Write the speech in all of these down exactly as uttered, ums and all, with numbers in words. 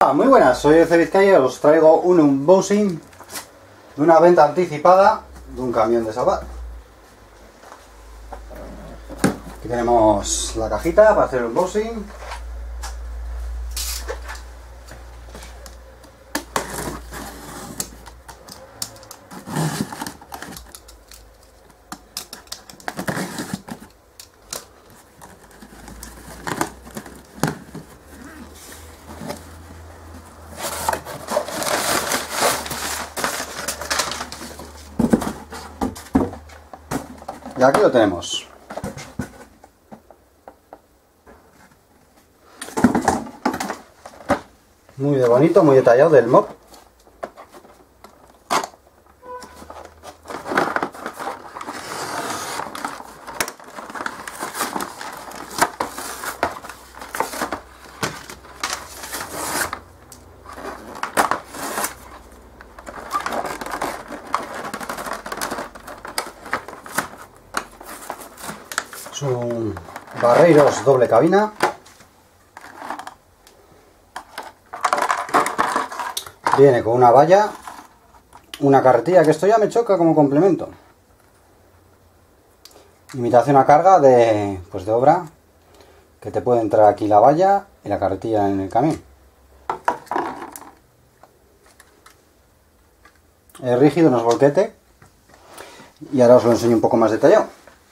Hola, muy buenas, soy Ece Vizcaya y os traigo un unboxing de una venta anticipada de un camión de Salvat. Aquí tenemos la cajita para hacer el unboxing. Y aquí lo tenemos. Muy de bonito, muy detallado del M O B. Es un Barreiros doble cabina. Viene con una valla, una carretilla, que esto ya me choca como complemento. Imitación a carga de, pues de obra, que te puede entrar aquí la valla y la carretilla en el camión. Es rígido, no es volquete. Y ahora os lo enseño un poco más detallado.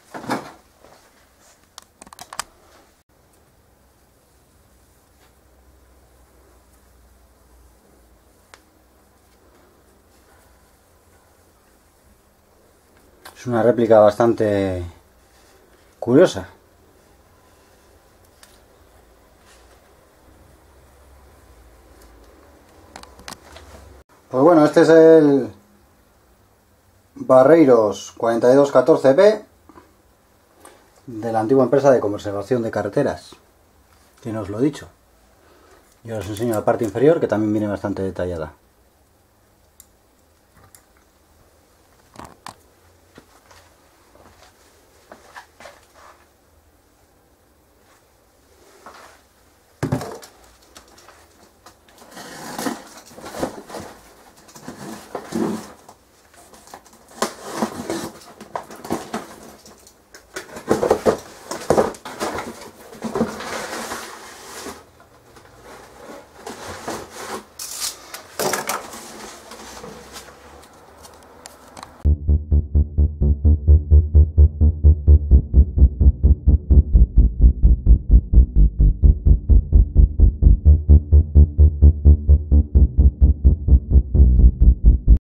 Es una réplica bastante curiosa. Pues bueno, este es el Barreiros cuarenta y dos catorce B de la antigua empresa de conservación de carreteras, que no os lo he dicho. Yo os enseño la parte inferior, que también viene bastante detallada.